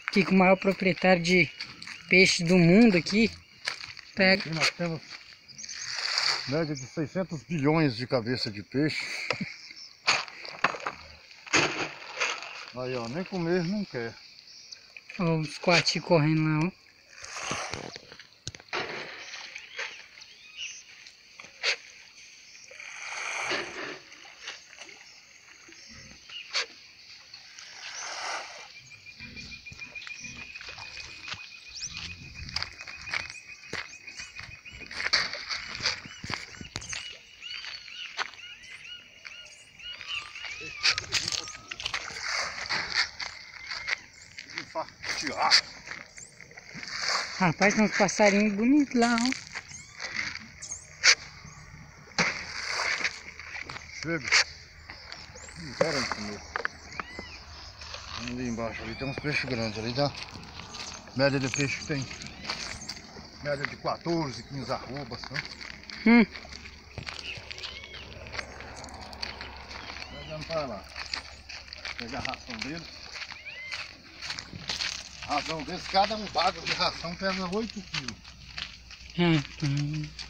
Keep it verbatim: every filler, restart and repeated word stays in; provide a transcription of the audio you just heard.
Aqui com o maior proprietário de peixe do mundo aqui. Pega. Aqui nós temos média de seiscentos bilhões de cabeça de peixe. Aí ó, nem comer não quer. Ó, os coati correndo lá, ó. Rapaz, tem uns passarinhos bonitos lá, ó. Chega. Não querem comer. Ali embaixo ali tem uns peixes grandes ali, tá? Média de peixe tem. Média de quatorze, quinze arrobas, tá? Hum. Pegando para lá. Pegar a ração deles. A ração deles, cada um bago de ração pesa oito quilos. Hum, hum.